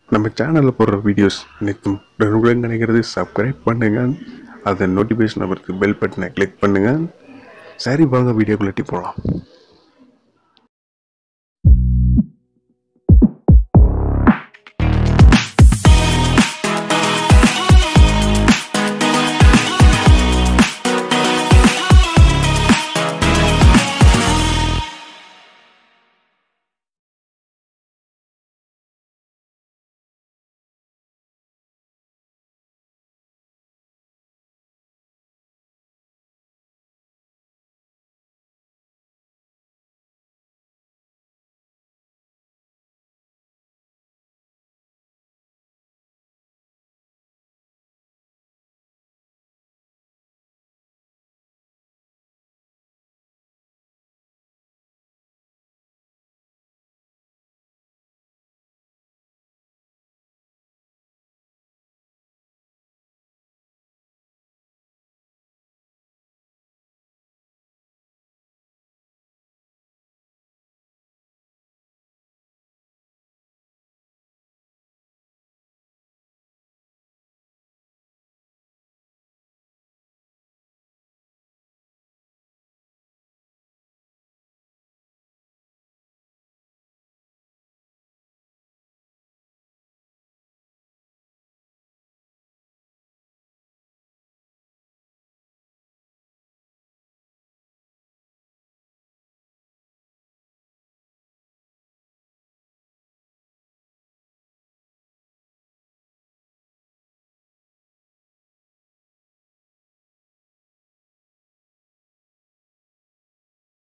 நம்ம சேனலில் போடுற வீடியோஸ் நினைக்கும் உடனுக்குடன் கிடைக்கிறது. சப்ஸ்கிரைப் பண்ணுங்கள். அதை நோட்டிஃபிகேஷன் நம்பருக்கு பெல் பட்டனை கிளிக் பண்ணுங்கள். சரி, வாங்க வீடியோக்குள்ளே போகலாம்.